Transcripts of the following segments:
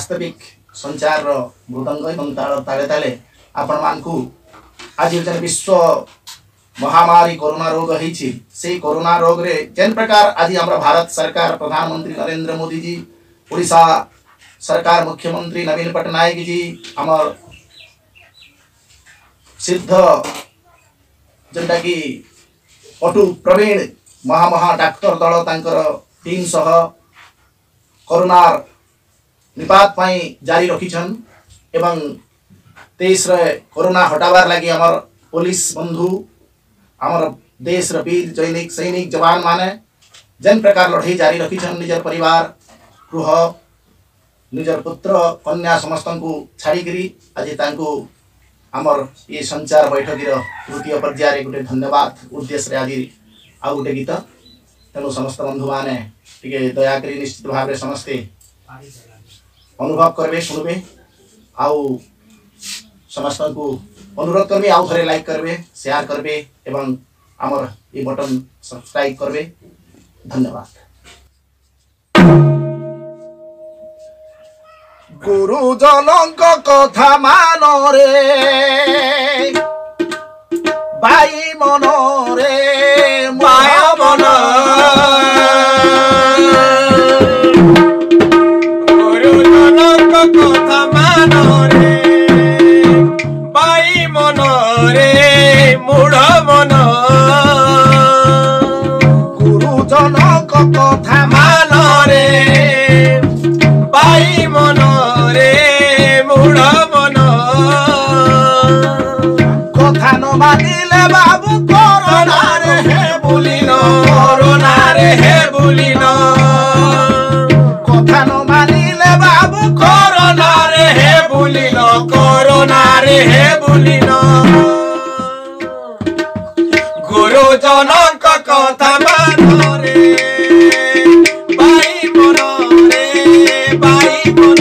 वास्तविक संचार मृदंग एवं ताले ताले आपण मानकु आज जन विश्व महामारी कोरोना रोग होईछि से कोरोना रोग रे जेन प्रकार आज हमरा भारत सरकार प्रधानमंत्री नरेंद्र मोदी जी ओडिशा सरकार मुख्यमंत्री नवीन पटनायक जी हमर सिद्ध जेनटा कि पटु प्रवीण महा डाक्टर दल तांकर टीम सह कोरोना निपात पाई जारी रखिछन एवं देश रे कोरोना हटावार लगी हमर पुलिस बंधु हमर देश रे वीर सैनिक जवान माने जेन प्रकार लड़ाई जारी रखिछन निजर परिवार गृह निजर पुत्र कन्या समस्त को छाड़ी करी आज तांको हमर ये संचार बैठक तृतीय पर्याय गोटे धन्यवाद उद्देश्य रे आज आ गोटे गीत तेणु समस्त बंधु माने टिके दया करी निश्चित भाव रे समस्ते अनुभव करबे सुनबे आउ समस्त को अनुरोध करबे आउ थरे लाइक करबे शेयर करबे एवं हमर ये बटन सब्सक्राइब करबे। धन्यवाद। गुरुजनक कथा मान रे भाई मन रे माया मन गुरुजनक कथा मान रे भाई मन रे मूढ़ मन गुरुजनक कथा मान रे भाई मन कथा न मानिले बाबू कोरोना रे हे बुलिन कोरोना रे हे बुलिन कथा न मानिले बाबू कोरोना रे हे बुलिन कोरोना रे हे बुलिन गुरुजनक कथा मान रे भाई मन रे भाई मन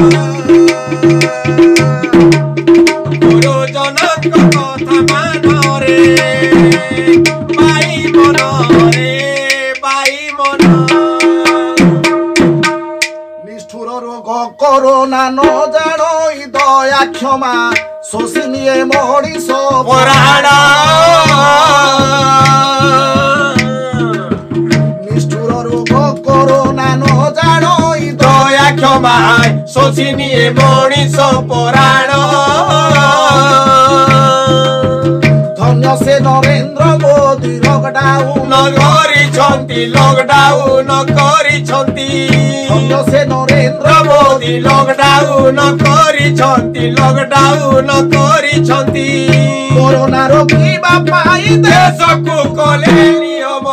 गुरुजनक कथा मान रे भाई मन रे भाई मन निष्ठुर रोग कोरोना न जानो दया क्षमा शोषिनिए मणिष पराण निष्ठुर रोग कोरोना न जानो दया क्षमा शोषिनिए मणिष पराण धन्य से नरेंद्र मोदी लॉकडाउन करिछंती लॉकडाउन करिछंती धन्य से नरेंद्र मोदी लॉकडाउन करिछंती लॉकडाउन करिछंती कोरोना रोकिबा पाई देश को कले नियम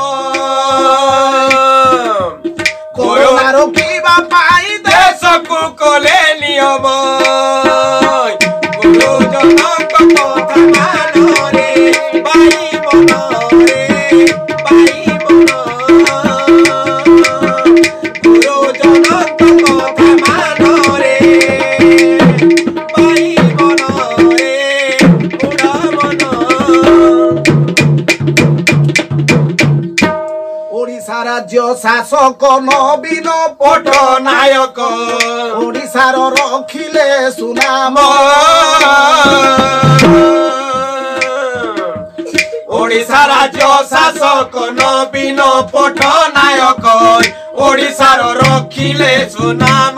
कोरोना रोकिबा पाई देश को कले नियम गुरुजनक कथा मान रे भाई मन रे भाई मन गुरुजनक कथा मान रे भाई मन रे मूढ़ मन ओडिशा राज्य शासक नवीन पटनायक ओडिशार रखिले सुनाम ओडिशा राज्य शासक नवीन पटनायक ओडिशार रखिले सुनाम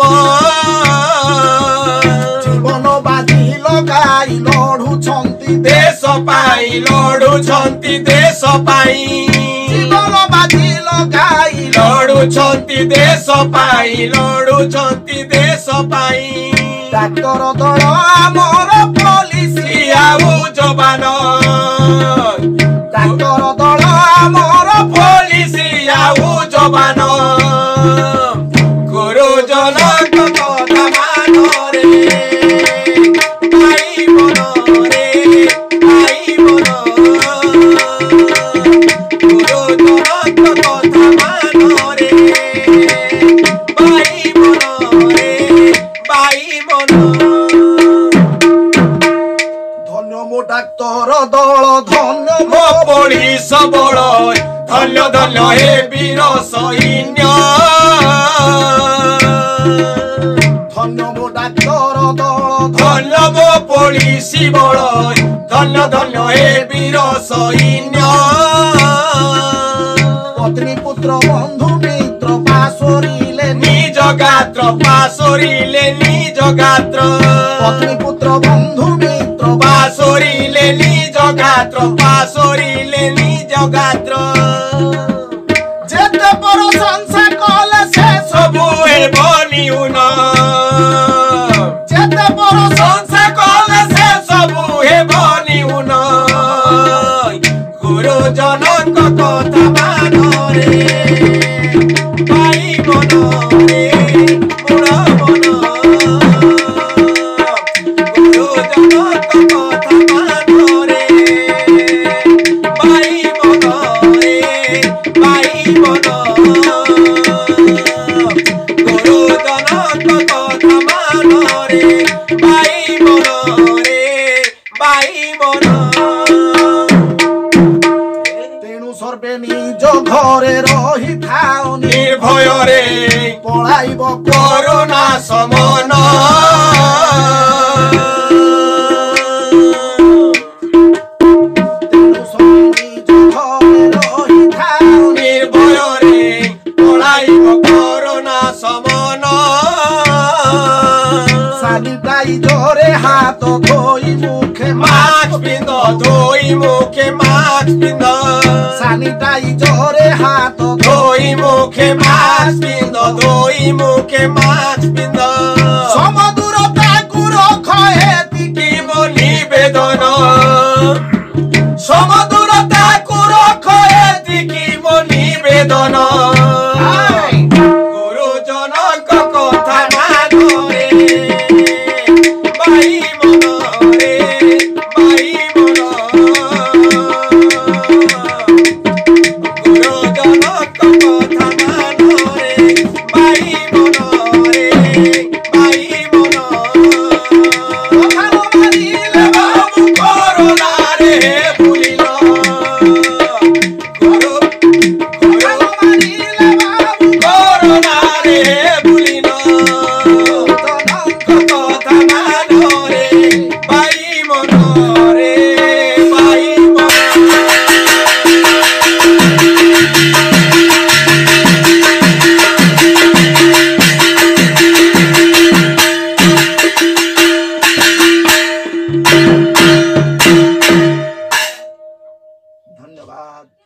जीवन बाजी लगाई लड़ुछंती देश पाई लड़ुछंती देश पाई जीवन बाजी लगाई लड़ुछंती देश पाई लड़ुछंती देश पाई डाक्टर दल आमर पुलिस आउ जवान डाक्टर दल आमर पुलिस आउ जवान गुरुजनक कथा मान रे भाई मन रे भाई मन गुरुजनक कथा मान रे भाई मन रे भाई मन धन्य मो डाक्तर दल धन्य मो पुलिस बल धन्य धन्य हे वीर सैन्य धन्य मो डाक्तर दल धन्य मो पुलिसी बल धन्य धन्य हे वीर सैन्य पत्नी पुत्र बंधु मित्र पासोरिले निज गात्र पासोरिले निज गात्र पत्नी पुत्र बंधु मित्र पासोरिले निज गात्र पासोरिले निज गात्र जेते प्रशंसा कले से सबु हे बनिउन जेते प्रशंसा कले से सबु हे बनिउन गुरुजनक कथा मान रे भाई मन रे बुढ़ा मन गुरुजनक कथा मान रे भाई मन रे भाई मन गुरुजनक कथा मान रे भाई मन रे भाई मन सर्वे निज घरे रही थाओ निर्भय रे पलाइब कोरोना समन निर्भय रे पलाइब कोरोना समन सानिटाइजरे हाथ धोई मुखे मास्क पिंध धोई मुखे मास्क पिंध सानिटाइजरे हाथ धोई मुखे मास्क पिंध धोई मुखे मास्क पिंध समदूरता रख एतिकी मो निवेदन समदूरता रख एतिकी मो निवेदन गुरुजनक कथा मान रे भाई मन रे भाई मन गुरुजनक कथा मान रे भाई मन रे भाई मन मारिले बाबू कोरोना रे भूलिल गुरु गुरु मारिले बाबू कोरोना रे भूलिल कथा मान रे भाई मन रे भाई मन धन्यवाद।